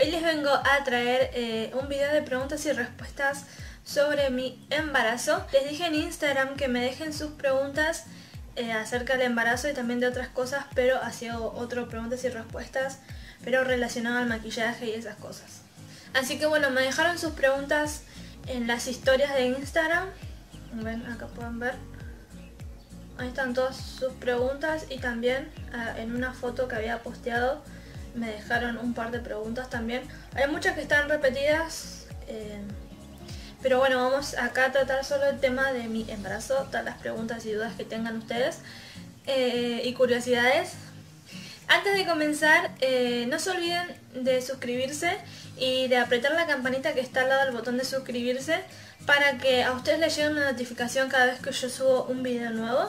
Hoy les vengo a traer un video de preguntas y respuestas sobre mi embarazo. Les dije en Instagram que me dejen sus preguntas acerca del embarazo y también de otras cosas, pero hacía otras preguntas y respuestas, pero relacionado al maquillaje y esas cosas. Así que bueno, me dejaron sus preguntas en las historias de Instagram. Ven, acá pueden ver. Ahí están todas sus preguntas y también en una foto que había posteado me dejaron un par de preguntas también. Hay muchas que están repetidas, pero bueno, vamos acá a tratar solo el tema de mi embarazo, todas las preguntas y dudas que tengan ustedes y curiosidades. Antes de comenzar, no se olviden de suscribirse y de apretar la campanita que está al lado del botón de suscribirse para que a ustedes les llegue una notificación cada vez que yo subo un video nuevo.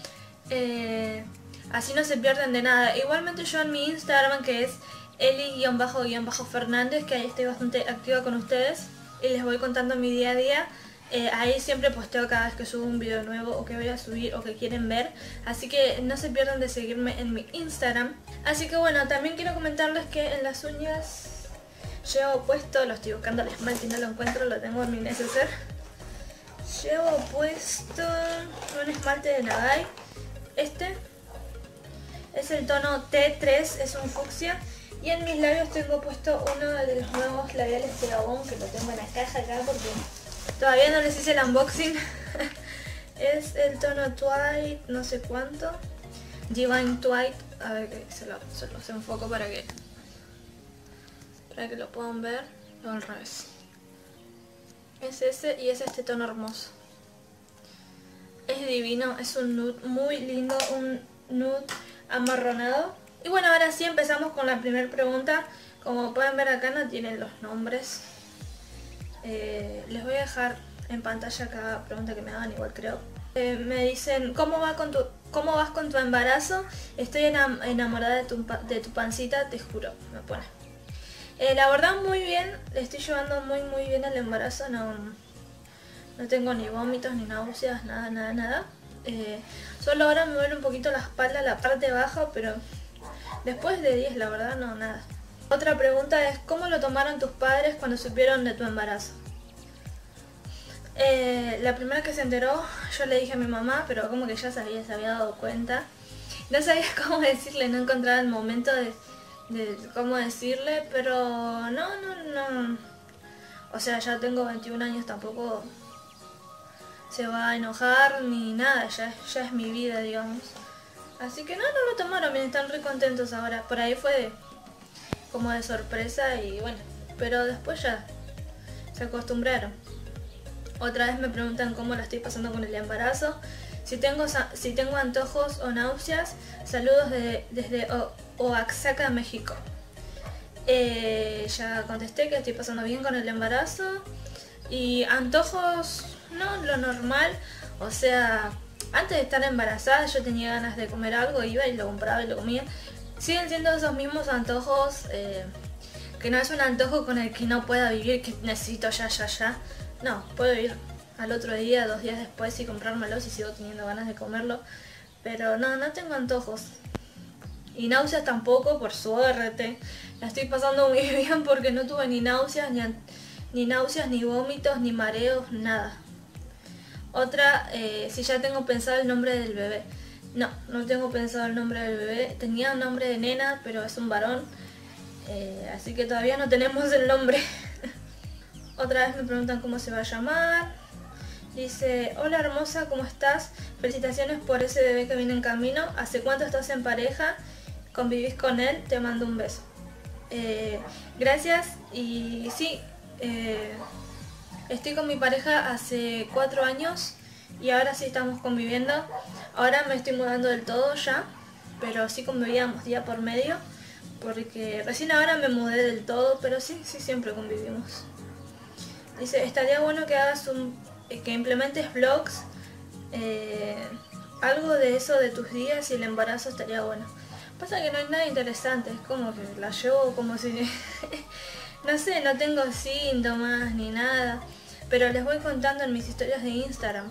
Así no se pierden de nada. Igualmente yo en mi Instagram, que es eli__fernández, que ahí estoy bastante activa con ustedes y les voy contando mi día a día. Ahí siempre posteo cada vez que subo un video nuevo o que voy a subir o que quieren ver. Así que no se pierdan de seguirme en mi Instagram. Así que bueno, también quiero comentarles que en las uñas llevo puesto, lo estoy buscando el esmalte y no lo encuentro, lo tengo en mi neceser. Llevo puesto un esmalte de Nagai. Este es el tono T3, es un fucsia. Y en mis labios tengo puesto uno de los nuevos labiales de Gabón, que lo tengo en la caja acá porque todavía no les hice el unboxing. Es el tono Twilight, no sé cuánto. Divine Twilight. A ver que se los enfoco para que lo puedan ver. No, al revés. Es ese y es este tono hermoso. Es divino, es un nude muy lindo, un nude amarronado. Y bueno, ahora sí empezamos con la primera pregunta. Como pueden ver acá no tienen los nombres. Les voy a dejar en pantalla cada pregunta que me hagan, igual creo. Me dicen, ¿cómo vas con tu embarazo? Estoy enamorada de tu pancita, te juro, me pone. La verdad muy bien, le estoy llevando muy bien el embarazo, no tengo ni vómitos, ni náuseas, nada. Solo ahora me duele un poquito la espalda, la parte baja, pero después de 10 la verdad no, nada. Otra pregunta es, ¿cómo lo tomaron tus padres cuando supieron de tu embarazo? La primera que se enteró, yo le dije a mi mamá, pero como que ya se había dado cuenta. No sabía cómo decirle, no encontraba el momento de cómo decirle, pero no. O sea, ya tengo 21 años, tampoco se va a enojar ni nada, ya es mi vida, digamos. Así que no lo tomaron bien, están re contentos ahora. Por ahí fue como de sorpresa y bueno, pero después ya se acostumbraron. Otra vez me preguntan cómo la estoy pasando con el embarazo. Si tengo antojos o náuseas, saludos desde Oaxaca, México. Ya contesté que estoy pasando bien con el embarazo. Y antojos, no, lo normal. O sea, antes de estar embarazada yo tenía ganas de comer algo, iba y lo compraba y lo comía. Siguen siendo esos mismos antojos, que no es un antojo con el que no pueda vivir, que necesito ya. No, puedo ir al otro día, 2 días después y comprármelo si sigo teniendo ganas de comerlo. Pero no tengo antojos. Y náuseas tampoco, por suerte. La estoy pasando muy bien porque no tuve ni náuseas, ni vómitos, ni mareos, nada. Otra, si ya tengo pensado el nombre del bebé. No tengo pensado el nombre del bebé. Tenía un nombre de nena, pero es un varón. Así que todavía no tenemos el nombre. Otra vez me preguntan cómo se va a llamar. Dice, hola hermosa, ¿cómo estás? Felicitaciones por ese bebé que viene en camino. ¿Hace cuánto estás en pareja? ¿Convivís con él? Te mando un beso. Gracias. Y sí, estoy con mi pareja hace 4 años y ahora sí estamos conviviendo. Ahora me estoy mudando del todo ya, pero sí convivíamos día por medio, porque recién ahora me mudé del todo, pero sí siempre convivimos. Dice, estaría bueno que hagas que implementes vlogs, algo de eso de tus días y el embarazo estaría bueno. Pasa que no hay nada interesante, es como que la llevo como si... no sé, no tengo síntomas ni nada, pero les voy contando en mis historias de Instagram.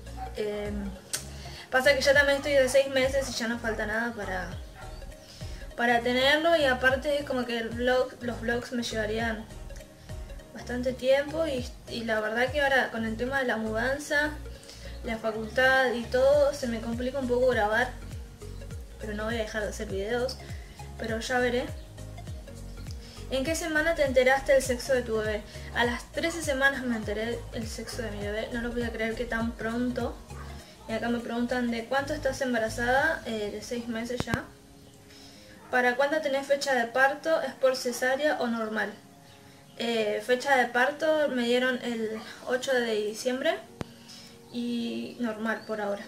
Pasa que ya también estoy de 6 meses y ya no falta nada para tenerlo, y aparte es como que los vlogs me llevarían bastante tiempo y la verdad que ahora con el tema de la mudanza, la facultad y todo, se me complica un poco grabar, pero no voy a dejar de hacer videos, pero ya veré. ¿En qué semana te enteraste del sexo de tu bebé? A las 13 semanas me enteré el sexo de mi bebé, no lo podía creer que tan pronto. Y acá me preguntan ¿de cuánto estás embarazada? De 6 meses ya. ¿Para cuándo tenés fecha de parto? ¿Es por cesárea o normal? Fecha de parto me dieron el 8 de diciembre y normal por ahora.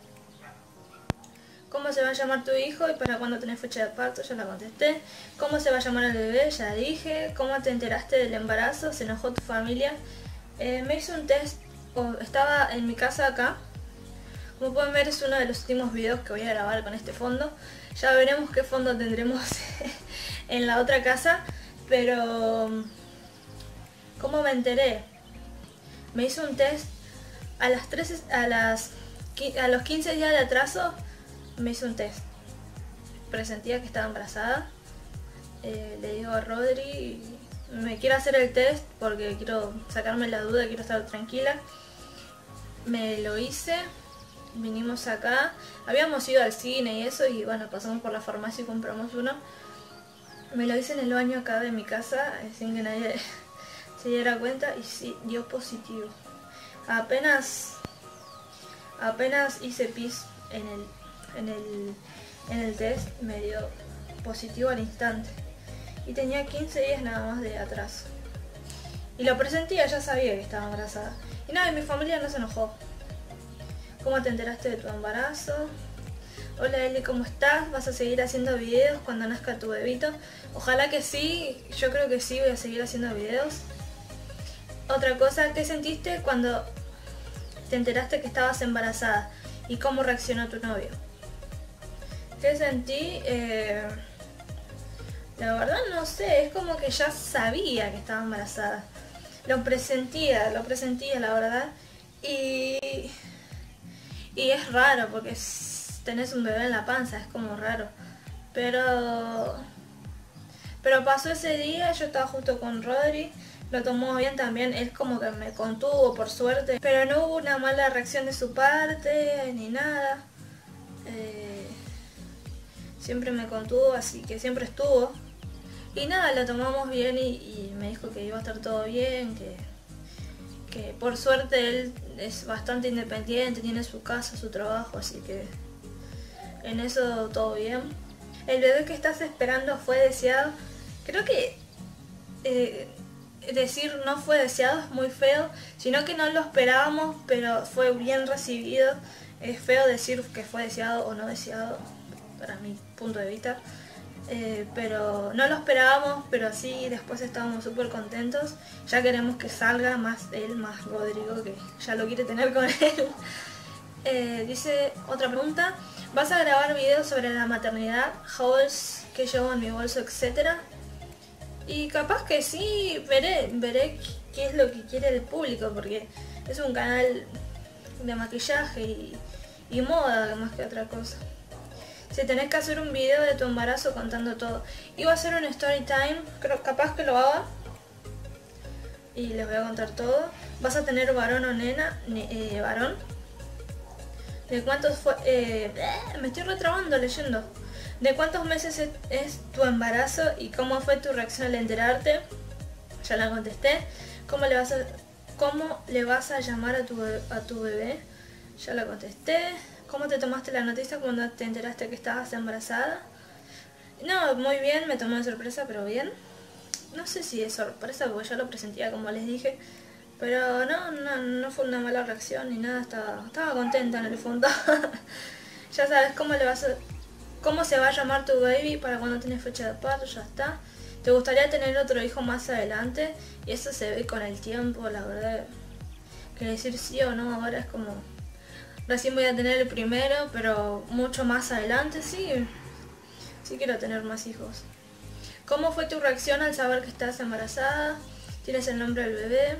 ¿Cómo se va a llamar tu hijo y para cuándo tenés fecha de parto? Ya la contesté. ¿Cómo se va a llamar el bebé? Ya dije. ¿Cómo te enteraste del embarazo? ¿Se enojó tu familia? Me hice un test, estaba en mi casa acá. Como pueden ver, es uno de los últimos videos que voy a grabar con este fondo. Ya veremos qué fondo tendremos en la otra casa. Pero ¿cómo me enteré? Me hice un test a los 15 días de atraso. Me hice un test. Presentía que estaba embarazada. Le digo a Rodri, me quiero hacer el test porque quiero sacarme la duda, quiero estar tranquila. Me lo hice. Vinimos acá. Habíamos ido al cine y eso, y bueno, pasamos por la farmacia y compramos uno. Me lo hice en el baño acá de mi casa, sin que nadie se diera cuenta, y sí, dio positivo. Apenas hice pis en el test, me dio positivo al instante. Y tenía 15 días nada más de atraso. Y lo presentía, ya sabía que estaba embarazada. Y nada, mi familia no se enojó. ¿Cómo te enteraste de tu embarazo? Hola Eli, ¿cómo estás? ¿Vas a seguir haciendo videos cuando nazca tu bebito? Ojalá que sí, yo creo que sí, voy a seguir haciendo videos. Otra cosa, ¿qué sentiste cuando te enteraste que estabas embarazada? ¿Y cómo reaccionó tu novio? ¿Qué sentí? La verdad no sé, es como que ya sabía que estaba embarazada. Lo presentía la verdad. Y es raro porque tenés un bebé en la panza, es como raro. Pero pasó ese día, yo estaba justo con Rodri, lo tomó bien también, él como que me contuvo por suerte. Pero no hubo una mala reacción de su parte, ni nada. Siempre me contuvo, así que siempre estuvo. Y nada, lo tomamos bien y me dijo que iba a estar todo bien, que por suerte él es bastante independiente, tiene su casa, su trabajo, así que en eso todo bien. El bebé que estás esperando fue deseado. Creo que decir no fue deseado es muy feo, sino que no lo esperábamos, pero fue bien recibido. Es feo decir que fue deseado o no deseado, para mi punto de vista. Pero no lo esperábamos, pero sí, después estábamos súper contentos. Ya queremos que salga más él, más Rodrigo, que ya lo quiere tener con él. Dice otra pregunta: ¿vas a grabar videos sobre la maternidad, hauls que llevo en mi bolso, etcétera? Y capaz que sí, veré qué es lo que quiere el público, porque es un canal de maquillaje y moda más que otra cosa. Si tenés que hacer un video de tu embarazo contando todo. Iba a hacer un story time, creo, capaz que lo haga. Y les voy a contar todo. ¿Vas a tener varón o nena? Varón. ¿De cuántos fue? Me estoy retrabando leyendo. ¿De cuántos meses es tu embarazo y cómo fue tu reacción al enterarte? Ya la contesté. ¿Cómo le vas a llamar a tu bebé? Ya la contesté. ¿Cómo te tomaste la noticia cuando te enteraste que estabas embarazada? No, muy bien, me tomó de sorpresa, pero bien. No sé si es sorpresa porque ya lo presentía, como les dije. Pero no fue una mala reacción ni nada, estaba contenta en el fondo. Ya sabes cómo se va a llamar tu baby para cuando tienes fecha de parto, ya está. ¿Te gustaría tener otro hijo más adelante? Y eso se ve con el tiempo, la verdad. Que decir sí o no ahora es como... Recién voy a tener el primero, pero mucho más adelante sí quiero tener más hijos. ¿Cómo fue tu reacción al saber que estás embarazada? ¿Tienes el nombre del bebé?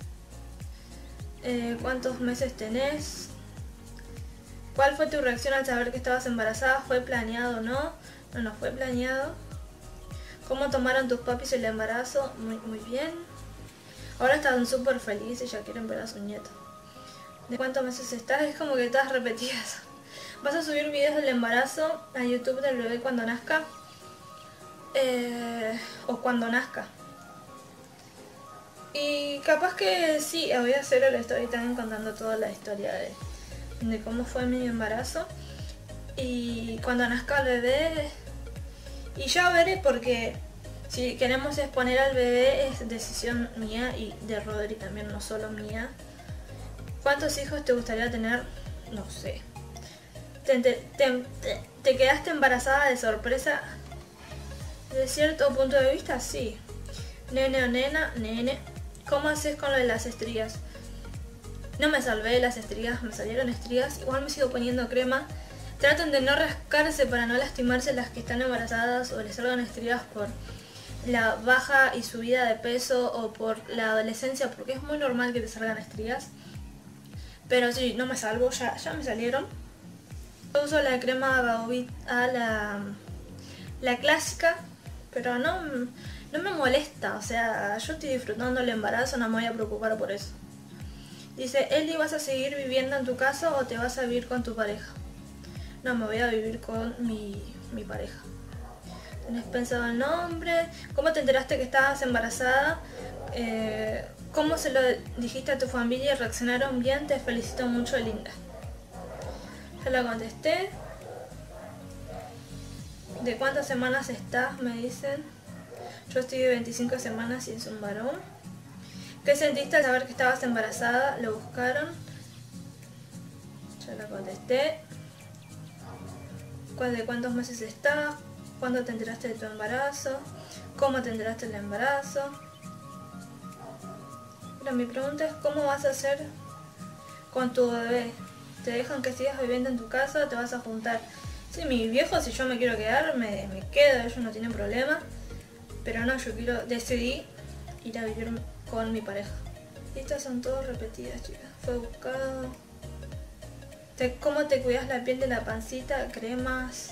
¿Cuántos meses tenés? ¿Cuál fue tu reacción al saber que estabas embarazada? ¿Fue planeado o no? no fue planeado. ¿Cómo tomaron tus papis el embarazo? Muy bien. Ahora están súper felices y ya quieren ver a su nieto. ¿De cuántos meses estás? Es como que estás repetidas. ¿Vas a subir videos del embarazo a YouTube del bebé cuando nazca? O cuando nazca. Y capaz que sí, voy a hacer la story también contando toda la historia de cómo fue mi embarazo. Y cuando nazca el bebé, y ya veré, porque si queremos exponer al bebé es decisión mía y de Rodri también, no solo mía. ¿Cuántos hijos te gustaría tener? No sé. ¿Te quedaste embarazada de sorpresa? De cierto punto de vista, sí. Nene o nena, nene. ¿Cómo haces con lo de las estrías? No me salvé de las estrías, me salieron estrías. Igual me sigo poniendo crema. Traten de no rascarse para no lastimarse las que están embarazadas o les salgan estrías por la baja y subida de peso o por la adolescencia, porque es muy normal que te salgan estrías. Pero sí, no me salvo, ya me salieron. Yo uso la crema Baovit A, la clásica, pero no me molesta, o sea, yo estoy disfrutando el embarazo, no me voy a preocupar por eso. Dice, Eli, ¿vas a seguir viviendo en tu casa o te vas a vivir con tu pareja? No, me voy a vivir con mi pareja. ¿Tenés pensado el nombre? ¿Cómo te enteraste que estabas embarazada? ¿Cómo se lo dijiste a tu familia y reaccionaron bien? Te felicito mucho, linda. Ya la contesté. ¿De cuántas semanas estás? Me dicen. Yo estoy de 25 semanas y es un varón. ¿Qué sentiste al saber que estabas embarazada? ¿Lo buscaron? Ya la contesté. ¿De cuántos meses estás? ¿Cuándo te enteraste de tu embarazo? ¿Cómo te enteraste del embarazo? Pero mi pregunta es, ¿cómo vas a hacer con tu bebé? ¿Te dejan que sigas viviendo en tu casa o te vas a juntar? Sí, mi viejo, si yo me quiero quedar, me quedo, ellos no tienen problema. Pero no, yo decidí ir a vivir con mi pareja. Y estas son todas repetidas, chicas. Fue buscado. ¿Cómo te cuidas la piel de la pancita? Cremas.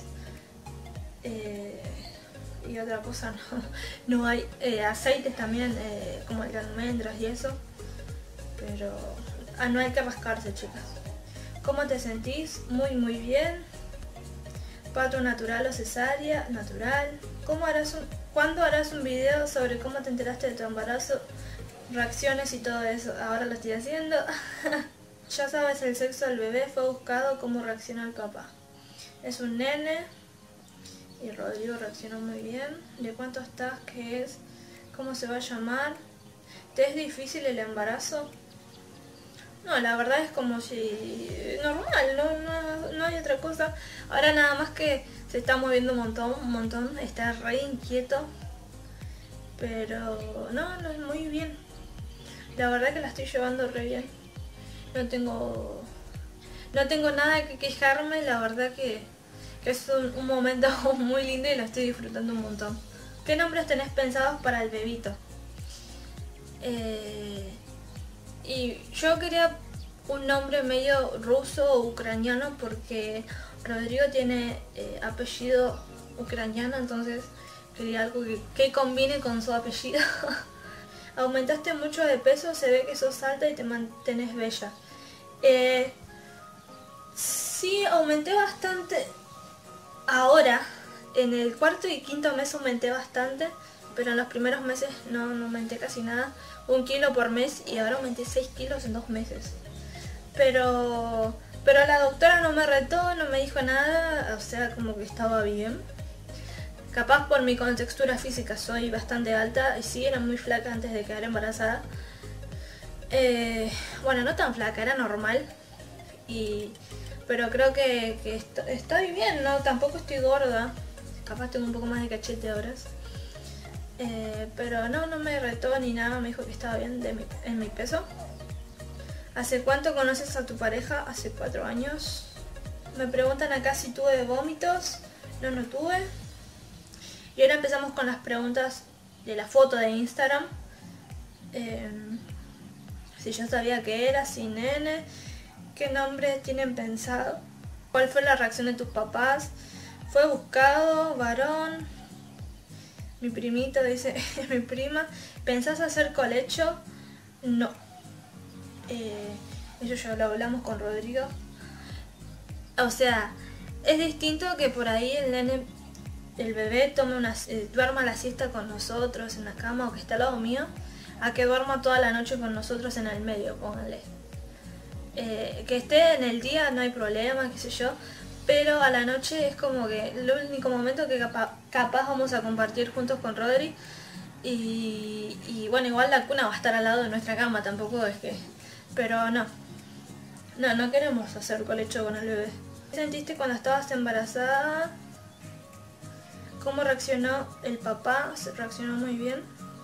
Y otra cosa no hay. Aceites también, como el de almendras y eso. Pero no hay que rascarse, chicas. ¿Cómo te sentís? Muy bien. ¿Parto natural o cesárea? Natural. ¿Cuándo harás un video sobre cómo te enteraste de tu embarazo? Reacciones y todo eso. Ahora lo estoy haciendo. Ya sabes el sexo del bebé, fue buscado, cómo reacciona el papá. Es un nene. Y Rodrigo reaccionó muy bien. ¿De cuánto estás? ¿Qué es? ¿Cómo se va a llamar? ¿Te es difícil el embarazo? No, la verdad es como si... normal, no hay otra cosa. Ahora nada más que se está moviendo un montón. Está re inquieto. Pero no es muy bien. La verdad que la estoy llevando re bien. No tengo nada que quejarme. La verdad que es un momento muy lindo y lo estoy disfrutando un montón. ¿Qué nombres tenés pensados para el bebito? Y yo quería un nombre medio ruso o ucraniano porque Rodrigo tiene apellido ucraniano, entonces quería algo que combine con su apellido. Aumentaste mucho de peso, se ve que sos alta y te mantenés bella. Sí, aumenté bastante. Ahora, en el cuarto y quinto mes aumenté bastante, pero en los primeros meses no aumenté casi nada. 1 kilo por mes y ahora aumenté 6 kilos en 2 meses. Pero la doctora no me retó, no me dijo nada, o sea, como que estaba bien. Capaz por mi contextura física soy bastante alta y sí, era muy flaca antes de quedar embarazada. Bueno, no tan flaca, era normal. Pero creo que estoy bien, ¿no? Tampoco estoy gorda. Capaz tengo un poco más de cachete ahora. Pero no me retó ni nada, me dijo que estaba bien en mi peso. ¿Hace cuánto conoces a tu pareja? Hace 4 años. Me preguntan acá si tuve vómitos. No tuve. Y ahora empezamos con las preguntas de la foto de Instagram. Si yo sabía que era, si nene. ¿Qué nombre tienen pensado? ¿Cuál fue la reacción de tus papás? Fue buscado, varón. Mi primito dice, mi prima, ¿pensás hacer colecho? No. Eso ya lo hablamos con Rodrigo. O sea, es distinto que por ahí el nene, el bebé duerma la siesta con nosotros en la cama o que está al lado mío, a que duerma toda la noche con nosotros en el medio, pónganle. Que esté en el día no hay problema, qué sé yo, pero a la noche es como que el único momento que capaz vamos a compartir juntos con Rodri. Y bueno, igual la cuna va a estar al lado de nuestra cama, tampoco es que... Pero no queremos hacer colecho con el bebé. ¿Qué sentiste cuando estabas embarazada? ¿Cómo reaccionó el papá? Se reaccionó muy bien.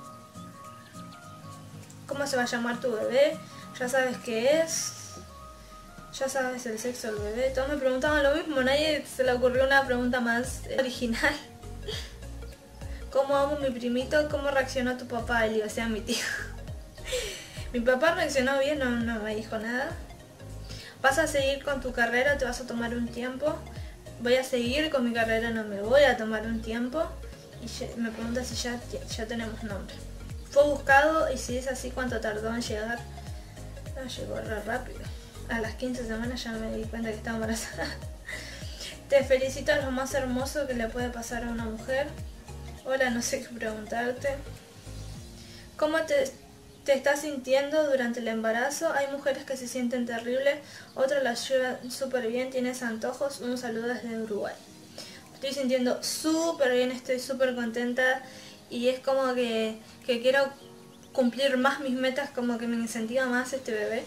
¿Cómo se va a llamar tu bebé? ¿Ya sabes qué es? ¿Ya sabes el sexo del bebé? Todos me preguntaban lo mismo, nadie se le ocurrió una pregunta más original. ¿Cómo amo a mi primito? ¿Cómo reaccionó tu papá, Eli? O sea, mi tío. Mi papá reaccionó bien, no me dijo nada. ¿Vas a seguir con tu carrera? ¿Te vas a tomar un tiempo? Voy a seguir con mi carrera, no me voy a tomar un tiempo. Y me pregunta si ya tenemos nombre. Fue buscado y si es así, ¿cuánto tardó en llegar? No, llegó re rápido. A las 15 semanas ya me di cuenta que estaba embarazada. Te felicito, es lo más hermoso que le puede pasar a una mujer. Hola, no sé qué preguntarte. ¿Cómo te estás sintiendo durante el embarazo? Hay mujeres que se sienten terribles, otras las llevan súper bien. ¿Tienes antojos? Un saludo desde Uruguay. Me estoy sintiendo súper bien, estoy súper contenta y es como que quiero cumplir más mis metas, como que me incentiva más este bebé.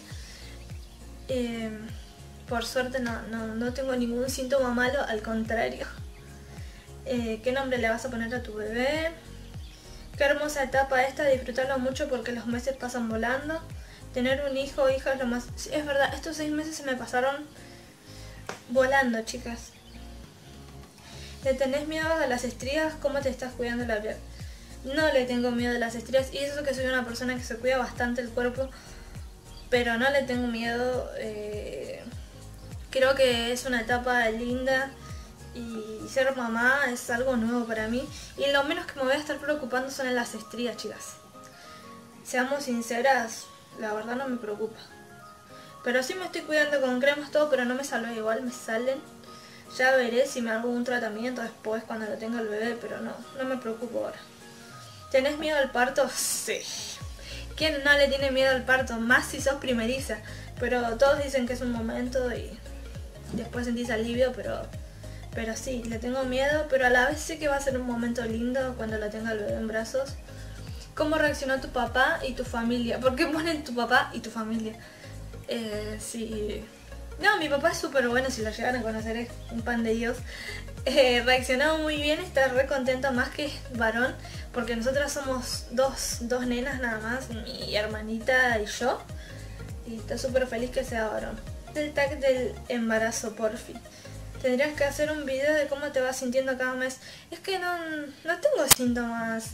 Por suerte no tengo ningún síntoma malo, al contrario. ¿Qué nombre le vas a poner a tu bebé? Qué hermosa etapa esta, disfrutarlo mucho porque los meses pasan volando. Tener un hijo o hija es lo más... Sí, es verdad, estos 6 meses se me pasaron volando, chicas. ¿Le tenés miedo a las estrías? ¿Cómo te estás cuidando la piel? No le tengo miedo a las estrías y eso que soy una persona que se cuida bastante el cuerpo, pero no le tengo miedo. Creo que es una etapa linda y ser mamá es algo nuevo para mí y lo menos que me voy a estar preocupando son en las estrías, chicas. Seamos sinceras, la verdad no me preocupa. Pero sí me estoy cuidando con cremas todo, pero no me salvé igual, me salen. Ya veré si me hago un tratamiento después cuando lo tenga el bebé, pero no me preocupo ahora. ¿Tenés miedo al parto? Sí. ¿Quién no le tiene miedo al parto? Más si sos primeriza. Pero todos dicen que es un momento y después sentís alivio, pero sí, le tengo miedo, pero a la vez sé que va a ser un momento lindo cuando lo tenga el bebé en brazos. ¿Cómo reaccionó tu papá y tu familia? ¿Por qué ponen tu papá y tu familia? Sí. No, mi papá es súper bueno, si lo llegan a conocer es un pan de Dios. Reaccionó muy bien, está re contento más que varón, porque nosotras somos dos nenas nada más, mi hermanita y yo. Y está súper feliz que sea varón. El tag del embarazo, porfi. Tendrías que hacer un video de cómo te vas sintiendo cada mes. Es que no tengo síntomas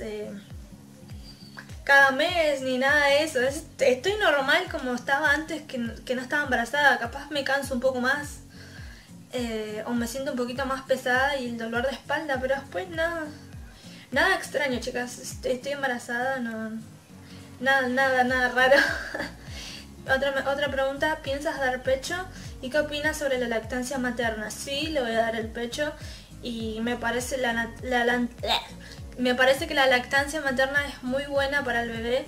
cada mes ni nada de eso. Estoy normal como estaba antes que no estaba embarazada. Capaz me canso un poco más o me siento un poquito más pesada y el dolor de espalda, pero después nada extraño, chicas. Estoy embarazada, nada raro. Otra pregunta, ¿piensas dar pecho? ¿Y qué opinas sobre la lactancia materna? Sí, le voy a dar el pecho y me parece me parece que la lactancia materna es muy buena para el bebé.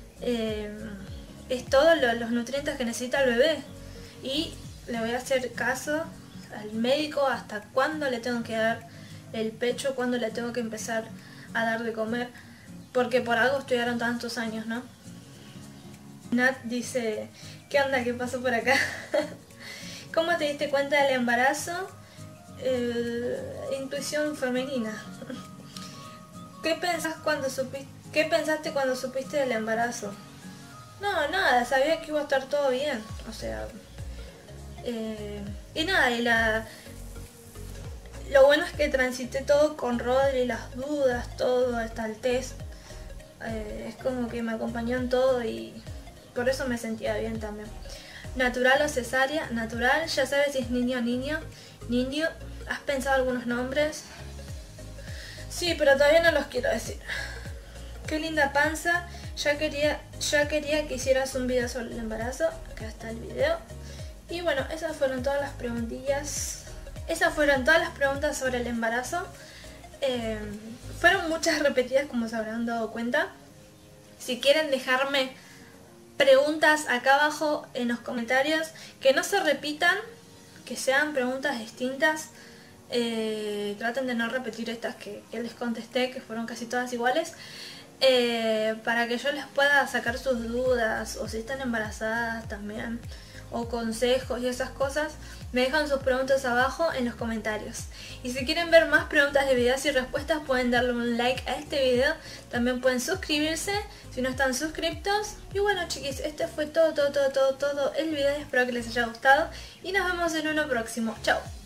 Es todos los nutrientes que necesita el bebé y le voy a hacer caso al médico hasta cuándo le tengo que dar el pecho, cuándo le tengo que empezar a dar de comer, porque por algo estudiaron tantos años, ¿no? Nat dice, ¿qué onda? ¿Qué pasó por acá? ¿Cómo te diste cuenta del embarazo? Intuición femenina. ¿Qué pensaste cuando supiste del embarazo? No, nada, sabía que iba a estar todo bien. O sea... y nada, lo bueno es que transité todo con Rodri, las dudas, todo, hasta el test. Es como que me acompañó en todo y por eso me sentía bien también. natural o cesárea, natural, ya sabes si es niño o niño, niño, ¿has pensado algunos nombres? Sí, pero todavía no los quiero decir. Qué linda panza, ya quería que hicieras un video sobre el embarazo, acá está el video. Y bueno, esas fueron todas las preguntillas, esas fueron todas las preguntas sobre el embarazo. Fueron muchas repetidas como se habrán dado cuenta. Si quieren dejarme preguntas acá abajo en los comentarios, que no se repitan, que sean preguntas distintas. Traten de no repetir estas que les contesté, que fueron casi todas iguales, para que yo les pueda sacar sus dudas, o si están embarazadas también, o consejos y esas cosas. Me dejan sus preguntas abajo en los comentarios. Y si quieren ver más preguntas de videos y respuestas, pueden darle un like a este video. También pueden suscribirse si no están suscriptos. Y bueno, chiquis, este fue todo el video. Espero que les haya gustado y nos vemos en uno próximo. Chao.